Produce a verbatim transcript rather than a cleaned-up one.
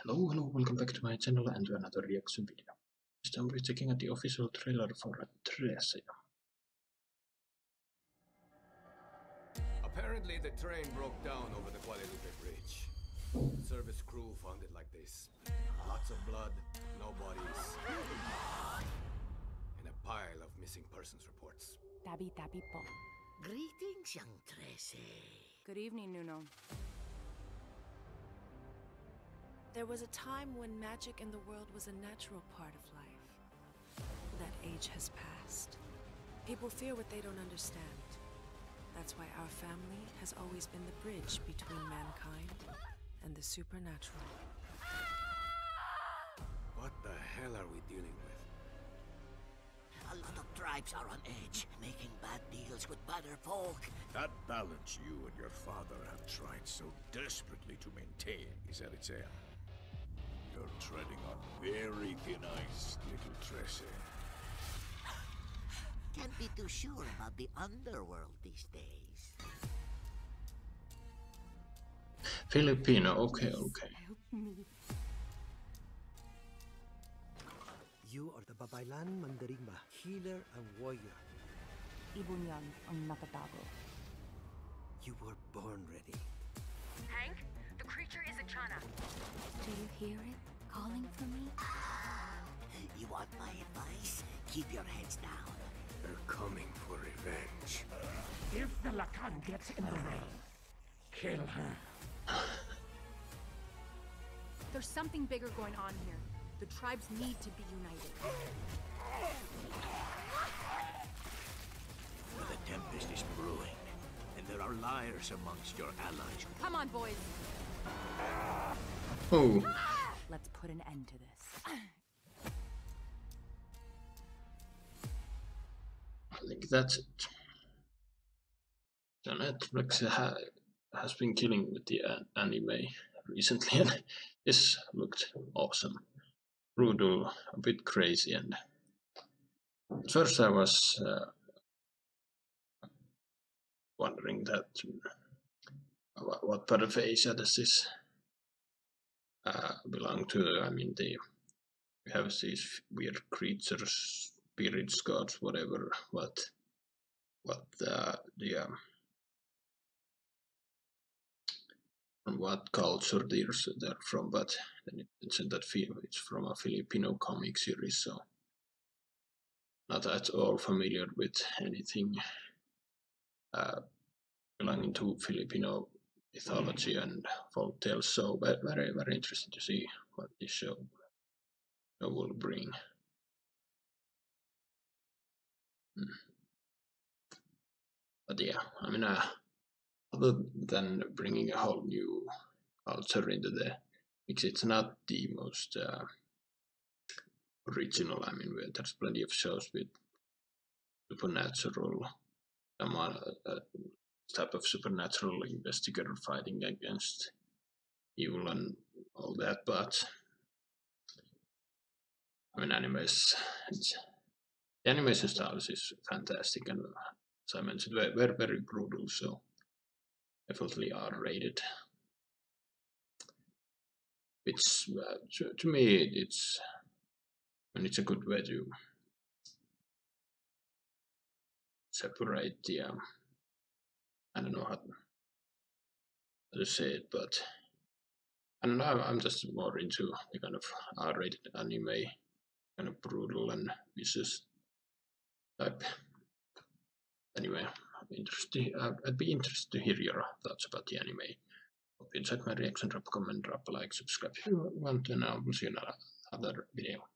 Hello, hello, welcome back to my channel and to another reaction video. This time we're checking out the official trailer for Trece. Apparently the train broke down over the Guadalupe Bridge. Service crew found it like this. Lots of blood, no bodies, and a pile of missing persons reports. Tabi-tabi po. Greetings, young Trece. Good evening, Nuno. There was a time when magic in the world was a natural part of life. That age has passed. People fear what they don't understand. That's why our family has always been the bridge between mankind and the supernatural. What the hell are we dealing with? A lot of tribes are on edge, making bad deals with better folk. That balance you and your father have tried so desperately to maintain is at its end. You're treading on very thin ice, little Trece. Can't be too sure about the underworld these days. Filipino, okay, okay. Help me. You are the Babaylan Mandarimba, healer and warrior. Ibon yan ang nakatago. You were born ready. Hank, the creature is a Chana. Do you hear it calling for me? You want my advice? Keep your heads down. They're coming for revenge. If the Lacan gets in the way, kill her. There's something bigger going on here. The tribes need to be united. The tempest is brewing, and there are liars amongst your allies. Come on, boys. Oh, Let's put an end to this. I think that's it. So Netflix ha has been killing with the an anime recently, and this looked awesome. Brutal, a bit crazy, and at first I was uh, wondering that uh, what, what part of Asia does this uh, belong to? I mean, they we have these weird creatures, spirits, gods, whatever. What what uh, the um, from what culture they're, they're from, but then it mentioned that it's from a Filipino comic series, so not at all familiar with anything uh, belonging to Filipino mythology and folk tales, so very, very interesting to see what this show will bring. Hmm. But yeah, I mean, uh, other than bringing a whole new culture into the mix, it's not the most uh, original. I mean, there's plenty of shows with supernatural, um, uh, uh, type of supernatural investigator fighting against evil and all that, but I mean, animes, it's, the animation style is fantastic, and as I mentioned, very, very, very brutal, so definitely R-rated. It's uh, to, to me, it's and it's a good way to separate the um, I don't know how to say it, but I don't know. I'm just more into the kind of R-rated anime, kind of brutal and vicious type. Anyway, I'm interested. I'd be interested to hear your thoughts about the anime. Hope you enjoyed my reaction. Drop a comment, drop a like, subscribe if you want, and I will see you in another video.